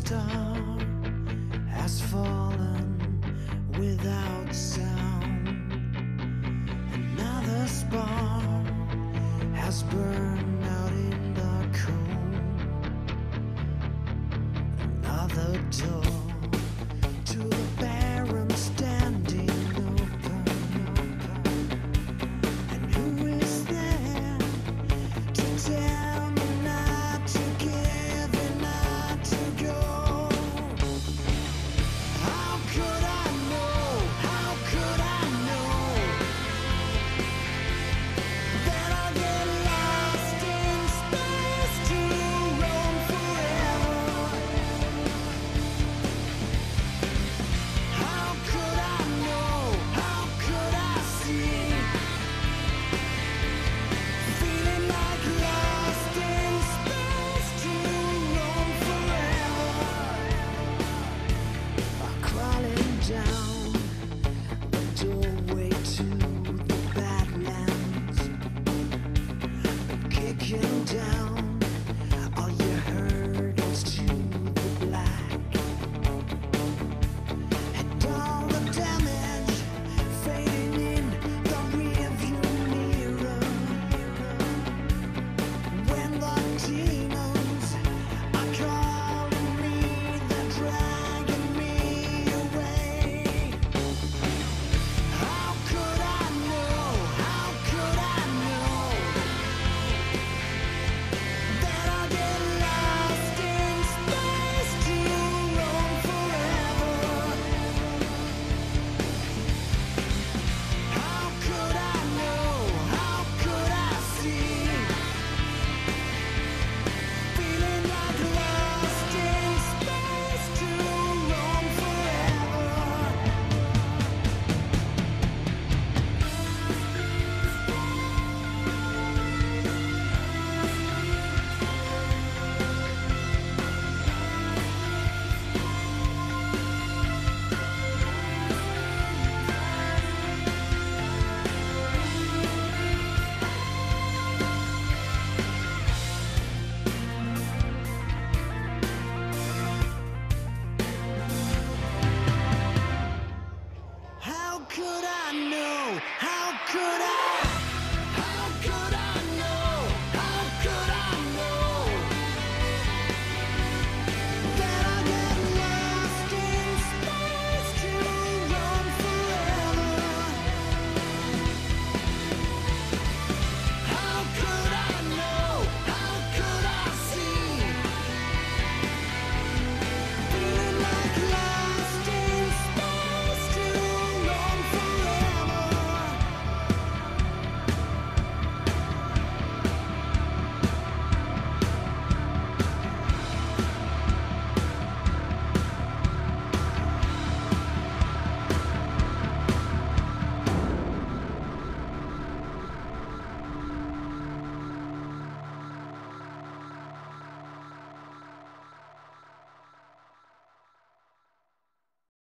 star has fallen without sound. Another spark has burned out in the cold. Another door to the barren standing open. And who is there to tell me not to give and not to go? How could I know? How could I know that I'll get lost in space to roam forever? How could I know? How could I see? Feeling like lost in space to roam forever. Crawling down the doorway to the Badlands, kicking down all your hurdles to the black, and all the damage fading in the rearview mirror. When the demons are calling me, they're dragging me away. How could I know? How could I know that I'll get lost in space to roam forever? How could I know? How could I see? Feeling like lost in space to roam forever. How could I know? How could